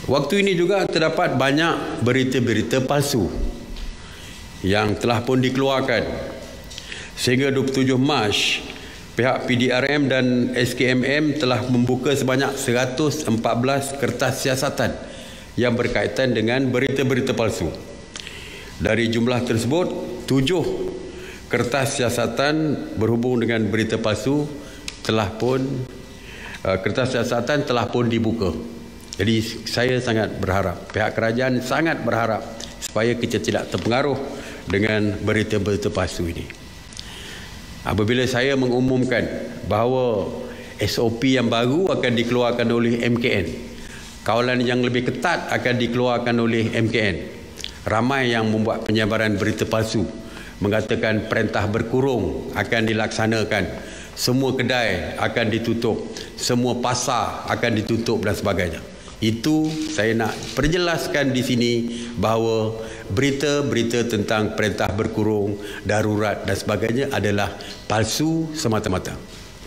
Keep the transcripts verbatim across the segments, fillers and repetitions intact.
Waktu ini juga terdapat banyak berita-berita palsu yang telah pun dikeluarkan. Sehingga dua puluh tujuh Mac, pihak P D R M dan S K M M telah membuka sebanyak seratus empat belas kertas siasatan yang berkaitan dengan berita-berita palsu. Dari jumlah tersebut, tujuh kertas siasatan berhubung dengan berita palsu telah pun uh, kertas siasatan telah pun dibuka. Jadi saya sangat berharap, pihak kerajaan sangat berharap supaya kita tidak terpengaruh dengan berita-berita palsu ini. Apabila saya mengumumkan bahawa S O P yang baru akan dikeluarkan oleh M K N, kawalan yang lebih ketat akan dikeluarkan oleh M K N, ramai yang membuat penyebaran berita palsu, mengatakan perintah berkurung akan dilaksanakan, semua kedai akan ditutup, semua pasar akan ditutup dan sebagainya. Itu saya nak perjelaskan di sini bahawa berita-berita tentang perintah berkurung, darurat dan sebagainya adalah palsu semata-mata.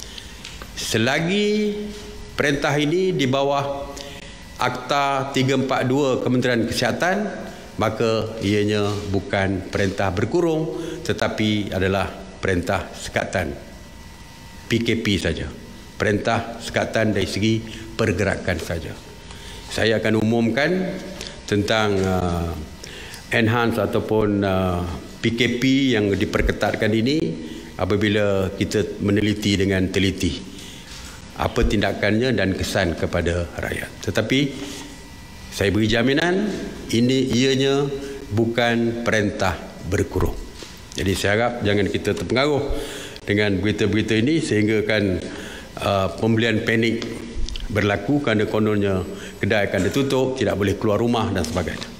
Selagi perintah ini di bawah Akta tiga empat dua Kementerian Kesihatan, maka ianya bukan perintah berkurung tetapi adalah perintah sekatan, P K P saja. Perintah sekatan dari segi pergerakan saja. Saya akan umumkan tentang uh, enhance ataupun uh, P K P yang diperketatkan ini apabila kita meneliti dengan teliti apa tindakannya dan kesan kepada rakyat. Tetapi saya beri jaminan ini ianya bukan perintah berkurung. Jadi saya harap jangan kita terpengaruh dengan berita-berita ini sehingga kan uh, pembelian panik berlaku kerana kononnya kedai akan ditutup, tidak boleh keluar rumah dan sebagainya.